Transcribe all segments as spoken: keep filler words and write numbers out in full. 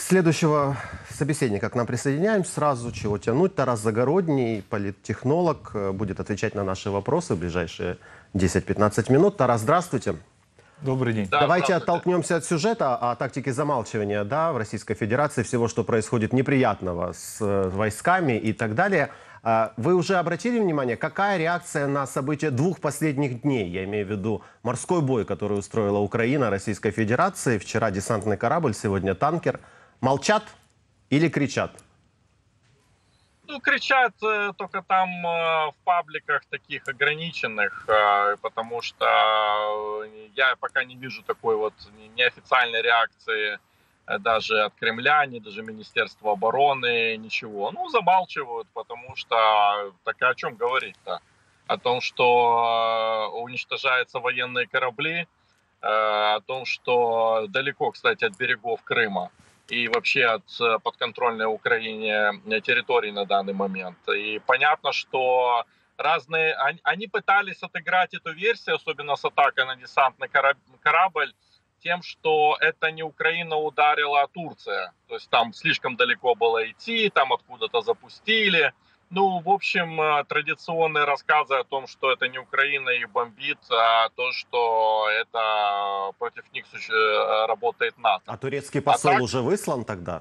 Следующего собеседника к нам присоединяем сразу. Чего тянуть? Тарас Загородний, политтехнолог, будет отвечать на наши вопросы в ближайшие десять-пятнадцать минут. Тарас, здравствуйте. Добрый день. Да, Давайте оттолкнемся от сюжета, о тактике замалчивания, да, в Российской Федерации, всего, что происходит неприятного с войсками и так далее. Вы уже обратили внимание, какая реакция на события двух последних дней? Я имею в виду морской бой, который устроила Украина Российской Федерации. Вчера десантный корабль, сегодня танкер. Молчат или кричат? Ну, кричат э, только там э, в пабликах таких ограниченных, э, потому что я пока не вижу такой вот неофициальной реакции э, даже от Кремля, ни даже Министерства обороны, ничего. Ну, замалчивают, потому что так о чем говорить-то? О том, что э, уничтожаются военные корабли, э, о том, что далеко, кстати, от берегов Крыма и вообще от подконтрольной Украине территории на данный момент. И понятно, что разные... Они пытались отыграть эту версию, особенно с атакой на десантный корабль, тем, что это не Украина ударила, а Турция. То есть там слишком далеко было идти, там откуда-то запустили. Ну, в общем, традиционные рассказы о том, что это не Украина их бомбит, а то, что это против них работает НАТО. А турецкий посол а так, уже выслан тогда?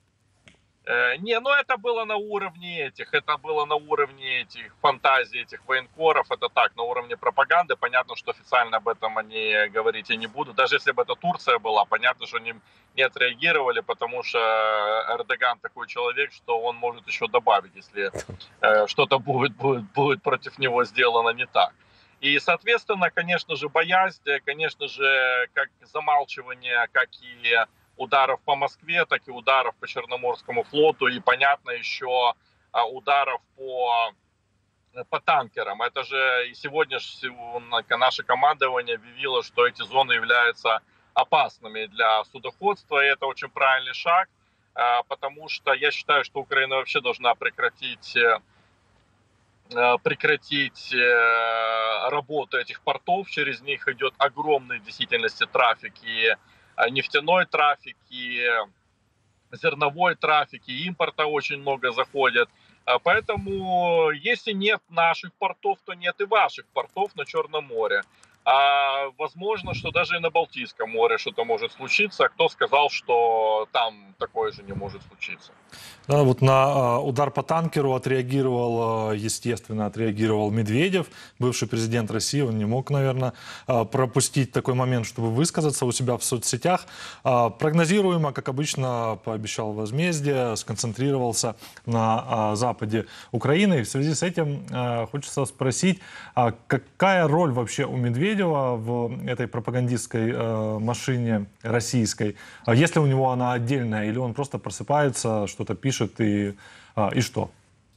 Э, не, ну это было на уровне этих, это было на уровне этих фантазий, этих военкоров, это так, на уровне пропаганды. Понятно, что официально об этом они говорить и не будут. Даже если бы это Турция была, понятно, что они не отреагировали, потому что Эрдоган такой человек, что он может еще добавить, если э, что-то будет, будет, будет против него сделано не так. И, соответственно, конечно же, боязнь, конечно же, как замалчивание, как и ударов по Москве, так и ударов по Черноморскому флоту, и, понятно, еще ударов по, по танкерам. Это же и сегодня наше командование объявило, что эти зоны являются опасными для судоходства, и это очень правильный шаг, потому что я считаю, что Украина вообще должна прекратить прекратить работу этих портов, через них идет огромный в действительности трафик, и нефтяной трафик, и зерновой трафик, и импорта очень много заходит. Поэтому, если нет наших портов, то нет и ваших портов на Черном море. А возможно, что даже и на Балтийском море что-то может случиться. Кто сказал, что там такое же не может случиться? Да, вот на удар по танкеру отреагировал, естественно, отреагировал Медведев, бывший президент России. Он не мог, наверное, пропустить такой момент, чтобы высказаться у себя в соцсетях. Прогнозируемо, как обычно, пообещал возмездие, сконцентрировался на западе Украины. И в связи с этим хочется спросить, какая роль вообще у Медведева в этой пропагандистской машине российской? Есть ли у него она отдельная, или он просто просыпается, что-то пишет и, и что?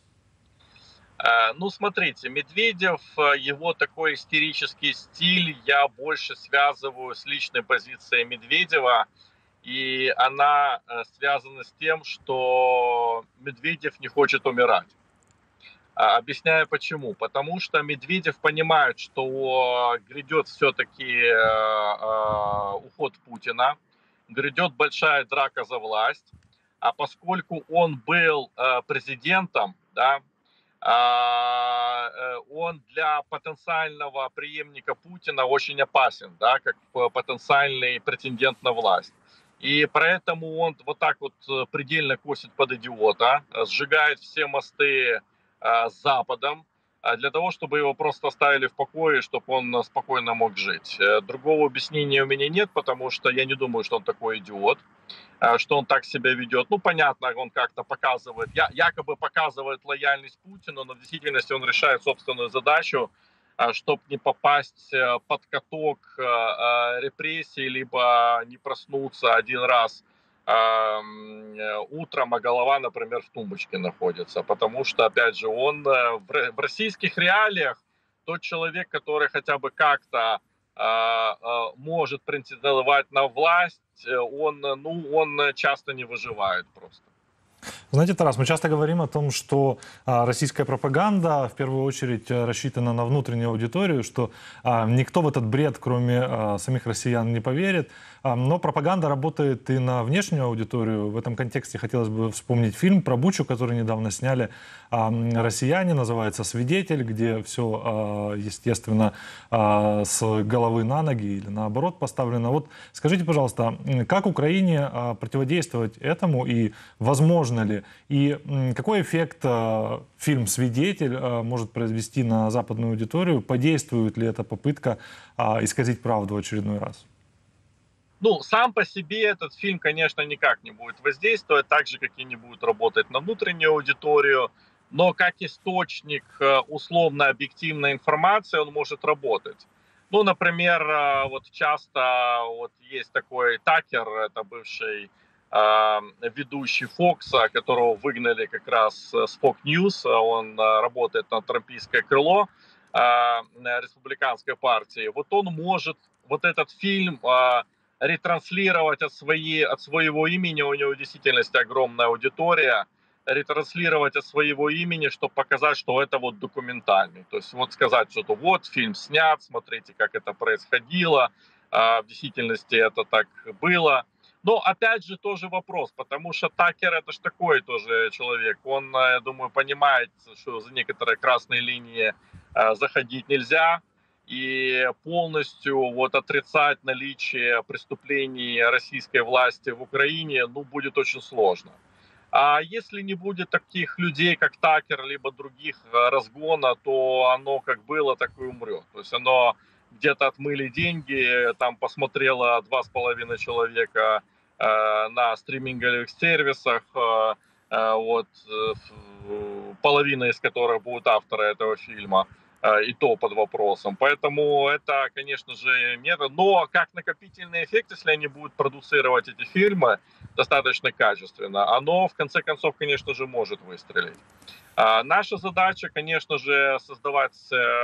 Ну, смотрите, Медведев, его такой истерический стиль я больше связываю с личной позицией Медведева. И она связана с тем, что Медведев не хочет умирать. Объясняю почему. Потому что Медведев понимает, что грядет все-таки уход Путина, грядет большая драка за власть. А поскольку он был президентом, да, он для потенциального преемника Путина очень опасен, да, как потенциальный претендент на власть. И поэтому он вот так вот предельно косит под идиота, сжигает все мосты с Западом, для того, чтобы его просто оставили в покое, чтобы он спокойно мог жить. Другого объяснения у меня нет, потому что я не думаю, что он такой идиот, что он так себя ведет. Ну, понятно, он как-то показывает, якобы показывает лояльность Путину, но в действительности он решает собственную задачу, чтобы не попасть под каток репрессий, либо не проснуться один раз утром, а голова, например, в тумбочке находится. Потому что, опять же, он в российских реалиях тот человек, который хотя бы как-то может претендовать на власть, он, ну, он часто не выживает просто. Знаете, Тарас, мы часто говорим о том, что а, российская пропаганда в первую очередь а, рассчитана на внутреннюю аудиторию, что а, никто в этот бред, кроме а, самих россиян, не поверит. А, но пропаганда работает и на внешнюю аудиторию. В этом контексте хотелось бы вспомнить фильм про Бучу, который недавно сняли а, россияне, называется «Свидетель», где все, а, естественно, а, с головы на ноги или наоборот поставлено. Вот скажите, пожалуйста, как Украине а, противодействовать этому и возможно ли? И какой эффект э, фильм «Свидетель» э, может произвести на западную аудиторию? Подействует ли эта попытка э, исказить правду в очередной раз? Ну, сам по себе этот фильм, конечно, никак не будет воздействовать, так же, как и не будет работать на внутреннюю аудиторию, но как источник э, условно-объективной информации он может работать. Ну, например, э, вот часто вот есть такой Такер, это бывший э, ведущий Фокса, которого выгнали как раз с Fox News, он э, работает на трампийское крыло э, республиканской партии. Вот он может вот этот фильм э, ретранслировать от, своей, от своего имени, у него в действительности огромная аудитория, ретранслировать от своего имени, чтобы показать, что это вот документальный. То есть вот сказать, что вот фильм снят, смотрите, как это происходило, в действительности это так было. Но опять же тоже вопрос, потому что Такер это ж такой тоже человек, он, я думаю, понимает, что за некоторые красные линии заходить нельзя, и полностью вот отрицать наличие преступлений российской власти в Украине, ну, будет очень сложно. А если не будет таких людей, как Такер, либо других разгона, то оно как было, так и умрет. То есть оно где-то отмыли деньги, там посмотрело два с половиной человека э, на стриминговых сервисах, э, э, вот, э, половина из которых будут авторы этого фильма, и то под вопросом. Поэтому это, конечно же, мера. Но как накопительный эффект, если они будут продуцировать эти фильмы достаточно качественно, оно в конце концов, конечно же, может выстрелить. А наша задача, конечно же, создавать,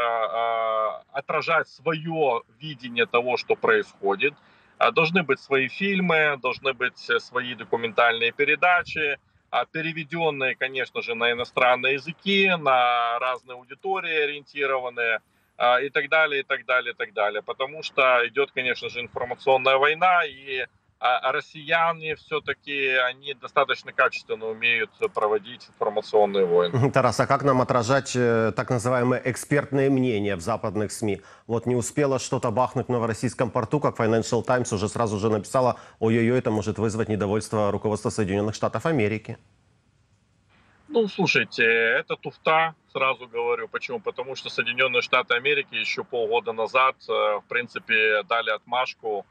отражать свое видение того, что происходит. Должны быть свои фильмы, должны быть свои документальные передачи, переведенные, конечно же, на иностранные языки, на разные аудитории ориентированные, и так далее, и так далее, и так далее. Потому что идет, конечно же, информационная война, и россияне все-таки, они достаточно качественно умеют проводить информационные войны. Тарас, а как нам отражать э, так называемые экспертные мнения в западных СМИ? Вот не успело что-то бахнуть в новороссийском порту, как Financial Times уже сразу же написала: ой-ой-ой, это может вызвать недовольство руководства Соединенных Штатов Америки. Ну, слушайте, это туфта, сразу говорю. Почему? Потому что Соединенные Штаты Америки еще полгода назад, в принципе, дали отмашку,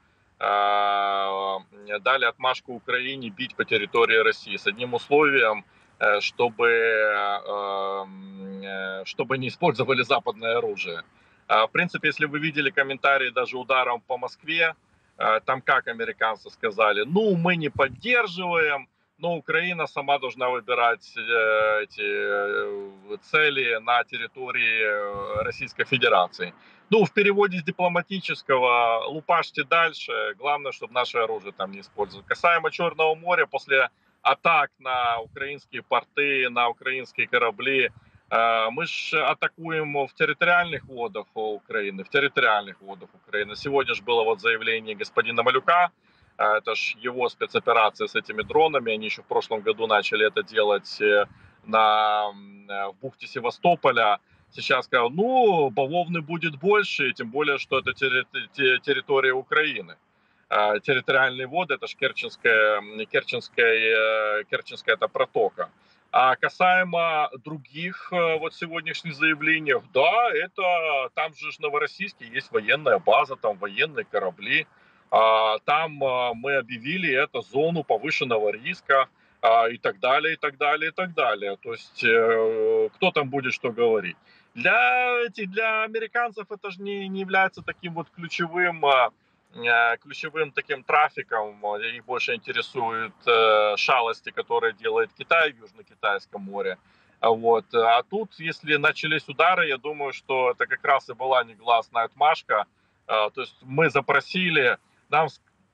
дали отмашку Украине бить по территории России с одним условием, чтобы, чтобы не использовали западное оружие. В принципе, если вы видели комментарии даже ударом по Москве, там как американцы сказали: ну, мы не поддерживаем, но Украина сама должна выбирать эти цели на территории Российской Федерации. Ну, в переводе с дипломатического: лупашьте дальше, главное, чтобы наше оружие там не использовали. Касаемо Черного моря, после атак на украинские порты, на украинские корабли, мы же атакуем в территориальных водах Украины, в территориальных водах Украины. Сегодня же было вот заявление господина Малюка, это же его спецоперация с этими дронами, они еще в прошлом году начали это делать на, в бухте Севастополя. Сейчас сказал: ну, бавовны будет больше, тем более, что это территория Украины. Территориальные воды, это же Керченская, Керченская, Керченская это протока. А касаемо других вот сегодняшних заявлений, да, это там же в Новороссийске есть военная база, там военные корабли. Там мы объявили это зону повышенного риска, и так далее, и так далее, и так далее. То есть кто там будет что говорить? Для этих, для американцев это же не, не является таким вот ключевым, ключевым таким трафиком. Их больше интересуют шалости, которые делает Китай в Южно-Китайском море. Вот. А тут, если начались удары, я думаю, что это как раз и была негласная отмашка. То есть мы запросили, нам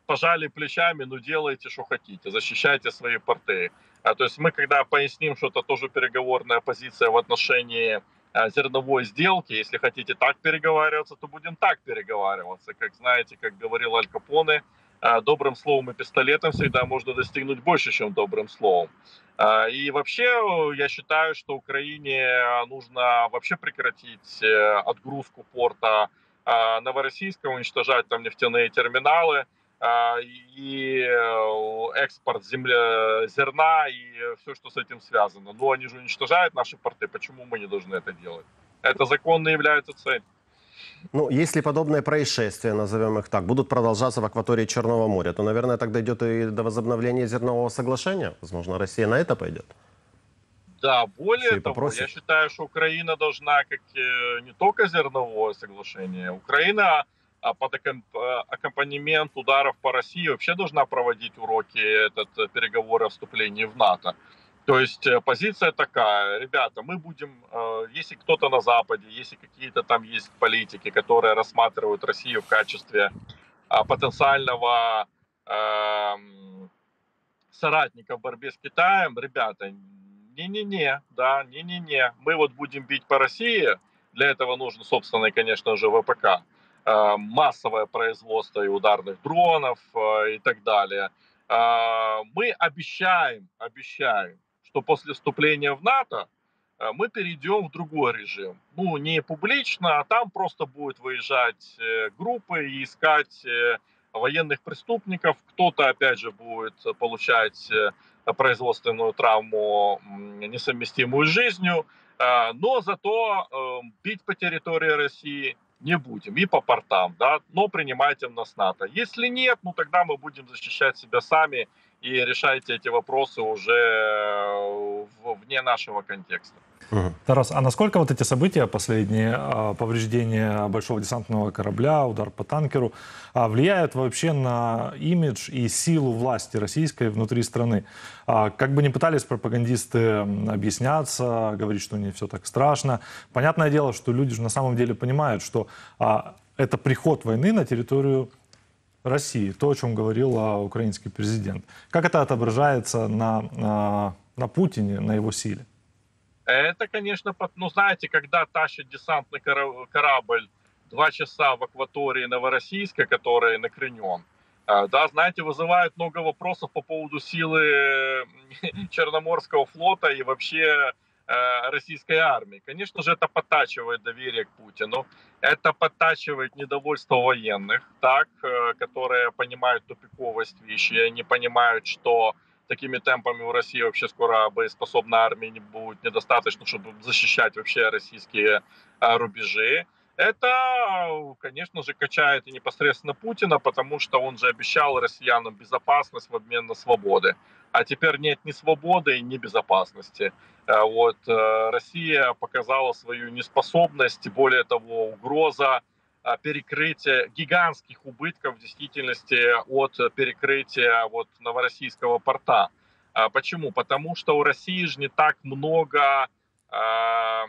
пожали плечами, ну делайте, что хотите, защищайте свои порты. А, то есть мы, когда поясним, что это тоже переговорная позиция в отношении а, зерновой сделки, если хотите так переговариваться, то будем так переговариваться. Как знаете, как говорил Аль Капоне, а, добрым словом и пистолетом всегда можно достигнуть больше, чем добрым словом. А, и вообще, я считаю, что Украине нужно вообще прекратить э, отгрузку порта а, Новороссийска, уничтожать там нефтяные терминалы, а, и э, экспорт земля, зерна и все, что с этим связано. Но они же уничтожают наши порты, почему мы не должны это делать? Это законно является целью. Ну, если подобные происшествия, назовем их так, будут продолжаться в акватории Черного моря, то, наверное, тогда идет и до возобновления зернового соглашения. Возможно, Россия на это пойдет. Да, более Еще и того, попросит. я считаю, что Украина должна, как э, не только зерновое соглашение, Украина а, под акком- э, аккомпанемент ударов по России вообще должна проводить уроки этот, э, переговоры о вступлении в НАТО. То есть э, позиция такая, ребята, мы будем, э, если кто-то на Западе, если какие-то там есть политики, которые рассматривают Россию в качестве а, потенциального эм, соратника в борьбе с Китаем, ребята, не-не-не, да, не-не-не, мы вот будем бить по России, для этого нужно, собственно, конечно же, ВПК, э, массовое производство и ударных дронов э, и так далее. Э, мы обещаем, обещаем, что после вступления в НАТО э, мы перейдем в другой режим. Ну, не публично, а там просто будут выезжать э, группы и искать э, военных преступников. Кто-то, опять же, будет получать э, производственную травму, м, несовместимую с жизнью, э, но зато э, бить по территории России не будем и по портам, да, но принимайте нас НАТО. Если нет, ну тогда мы будем защищать себя сами и решайте эти вопросы уже э, в- вне нашего контекста. Мгм. Тарас, а насколько вот эти события последние, а, повреждение большого десантного корабля, удар по танкеру, а, влияют вообще на имидж и силу власти российской внутри страны? А, Как бы ни пытались пропагандисты м, объясняться, говорить, что не все так страшно, понятное дело, что люди же на самом деле понимают, что а, это приход войны на территорию России, то, о чем говорил а, украинский президент. Как это отображается на, на, на Путине, на его силе? Это, конечно, под- ну, знаете, когда тащит десантный кора- корабль два часа в акватории Новороссийска, который накренен, э, да, знаете, вызывает много вопросов по поводу силы э, Черноморского флота и вообще э, российской армии. Конечно же, это подтачивает доверие к Путину, это подтачивает недовольство военных, так, э, которые понимают тупиковость вещи, и они понимают, что такими темпами у России вообще скоро боеспособной армии не будет недостаточно, чтобы защищать вообще российские а, рубежи. Это, конечно же, качает и непосредственно Путина, потому что он же обещал россиянам безопасность в обмен на свободы. А теперь нет ни свободы, ни безопасности. А Вот, э, Россия показала свою неспособность, более того, угроза а, перекрытия гигантских убытков в действительности от перекрытия вот Новороссийского порта. А, Почему? Потому что у России же не так много а,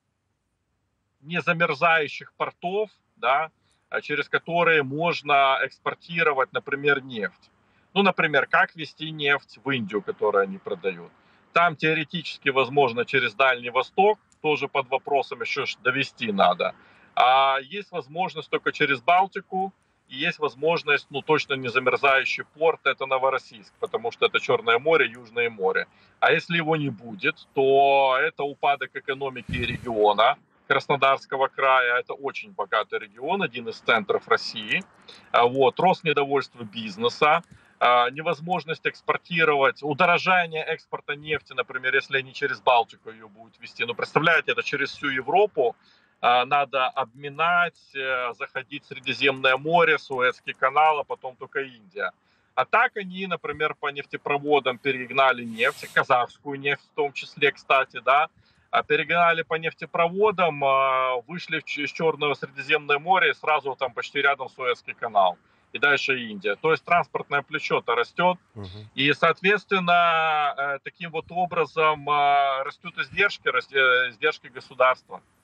незамерзающих портов, да, а, через которые можно экспортировать, например, нефть. Ну, например, как везти нефть в Индию, которую они продают. Там теоретически возможно через Дальний Восток, тоже под вопросом еще ж довести надо. А есть возможность только через Балтику, и есть возможность, ну, точно не замерзающий порт, это Новороссийск, потому что это Черное море, Южное море. А если его не будет, то это упадок экономики региона, Краснодарского края. Это очень богатый регион, один из центров России. А, Вот, рост недовольства бизнеса, а, невозможность экспортировать, удорожание экспорта нефти, например, если они через Балтику ее будут вести. Ну, представляете, это через всю Европу а, надо обминать, э, заходить в Средиземное море, Суэцкий канал, а потом только Индия. А так они, например, по нефтепроводам перегнали нефть, казахскую нефть в том числе, кстати, да, а перегнали по нефтепроводам, а, вышли из Черного Средиземное море, и сразу там почти рядом Суэцкий канал. И дальше Индия. То есть транспортное плечо-то растет. Мгм. И, соответственно, э, таким вот образом э, растут издержки, рас- э, издержки государства.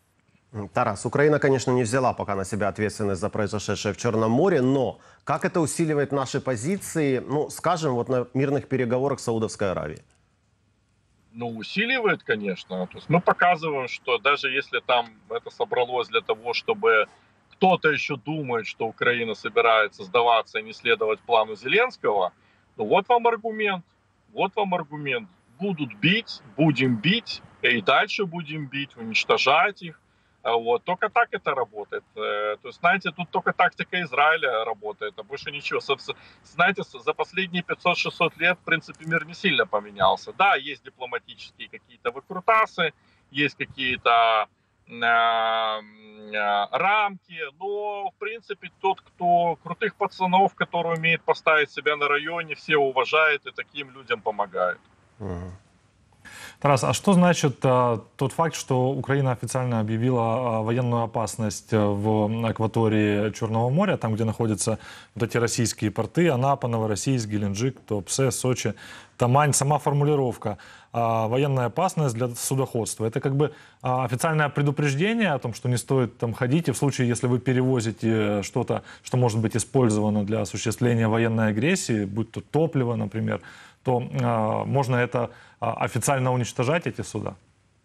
Тарас, Украина, конечно, не взяла пока на себя ответственность за произошедшее в Черном море, но как это усиливает наши позиции, ну, скажем, вот на мирных переговорах с Саудовской Аравией? Ну, усиливает, конечно. То есть мы показываем, что даже если там это собралось для того, чтобы кто-то еще думает, что Украина собирается сдаваться и не следовать плану Зеленского, ну вот вам аргумент. Вот вам аргумент. Будут бить, будем бить, и дальше будем бить, уничтожать их. А Вот. Только так это работает. Э, То есть, знаете, тут только тактика Израиля работает, а больше ничего. Собственно, знаете, с- за последние пятьсот-шестьсот лет, в принципе, мир не сильно поменялся. Да, есть дипломатические какие-то выкрутасы, есть какие-то э, э, рамки, но, в принципе, тот, кто крутых пацанов, который умеет поставить себя на районе, все уважает и таким людям помогает. Мгм. Тарас, а что значит а, тот факт, что Украина официально объявила а, военную опасность а, в акватории Черного моря, там, где находятся вот эти российские порты, Анапа, Новороссийск, Геленджик, Туапсе, Сочи, Тамань, сама формулировка а, «военная опасность для судоходства». Это как бы а, официальное предупреждение о том, что не стоит там ходить, и в случае, если вы перевозите что-то, что может быть использовано для осуществления военной агрессии, будь то топливо, например, то а, можно это а, официально уничтожать, эти суда?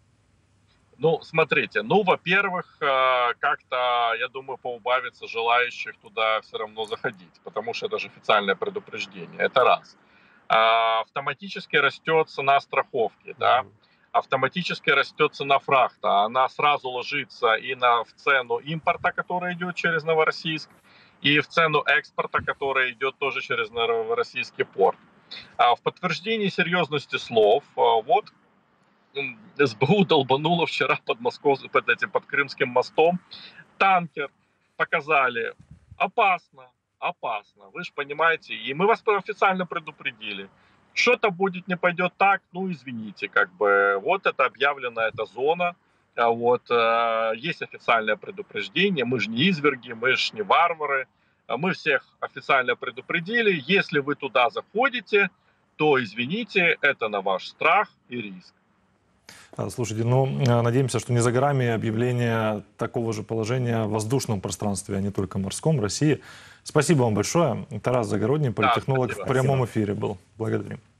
Ну, смотрите, ну, во-первых, э, как-то, я думаю, поубавится желающих туда все равно заходить, потому что это же официальное предупреждение, это раз. А, Автоматически растет цена страховки, да, Мгм. автоматически растет цена фрахта, она сразу ложится и на, в цену импорта, который идет через Новороссийск, и в цену экспорта, который идет тоже через Новороссийский порт. А в подтверждении серьезности слов, а, вот м, СБУ долбануло вчера под, Москов... под, этим, под Крымским мостом танкер. Показали. Опасно, опасно. Вы же понимаете. И мы вас официально предупредили. Что-то будет, не пойдет так, ну извините, как бы вот это объявлена эта зона, а вот э, есть официальное предупреждение, мы же не изверги, мы же не варвары, а мы всех официально предупредили, если вы туда заходите, то извините, это на ваш страх и риск. А, Слушайте, ну, э, надеемся, что не за горами объявление такого же положения в воздушном пространстве, а не только морском, России. Спасибо вам большое. Тарас Загородний, Да, политтехнолог, спасибо. в прямом эфире был. Благодарим.